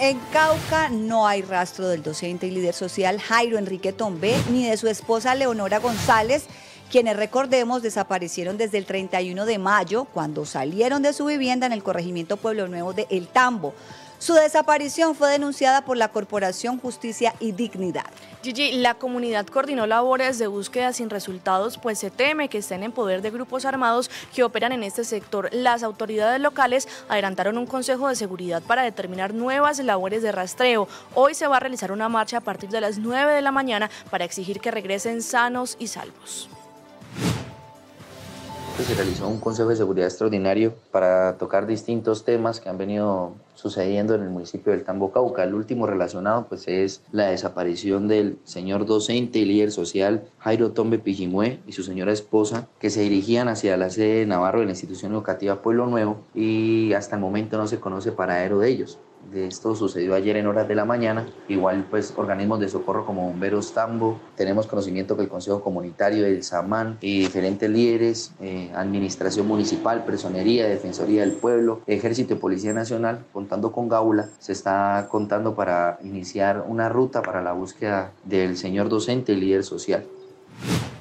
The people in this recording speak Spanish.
En Cauca no hay rastro del docente y líder social Jairo Enrique Tombé ni de su esposa Leonora González, quienes, recordemos, desaparecieron desde el 31 de mayo cuando salieron de su vivienda en el corregimiento Pueblo Nuevo de El Tambo. Su desaparición fue denunciada por la Corporación Justicia y Dignidad. Gigi, la comunidad coordinó labores de búsqueda sin resultados, pues se teme que estén en poder de grupos armados que operan en este sector. Las autoridades locales adelantaron un consejo de seguridad para determinar nuevas labores de rastreo. Hoy se va a realizar una marcha a partir de las 9 de la mañana para exigir que regresen sanos y salvos. Se realizó un Consejo de Seguridad extraordinario para tocar distintos temas que han venido sucediendo en el municipio del Tambo, Cauca. El último relacionado pues es la desaparición del señor docente y líder social Jairo Tombe Pijimue y su señora esposa, que se dirigían hacia la sede de Navarro de la institución educativa Pueblo Nuevo, y hasta el momento no se conoce paradero de ellos. De esto sucedió ayer en horas de la mañana. Igual pues organismos de socorro como Bomberos Tambo, tenemos conocimiento que el Consejo Comunitario del Samán y diferentes líderes, Administración Municipal, Personería, Defensoría del Pueblo, Ejército y Policía Nacional, contando con Gaula, se está contando para iniciar una ruta para la búsqueda del señor docente y líder social.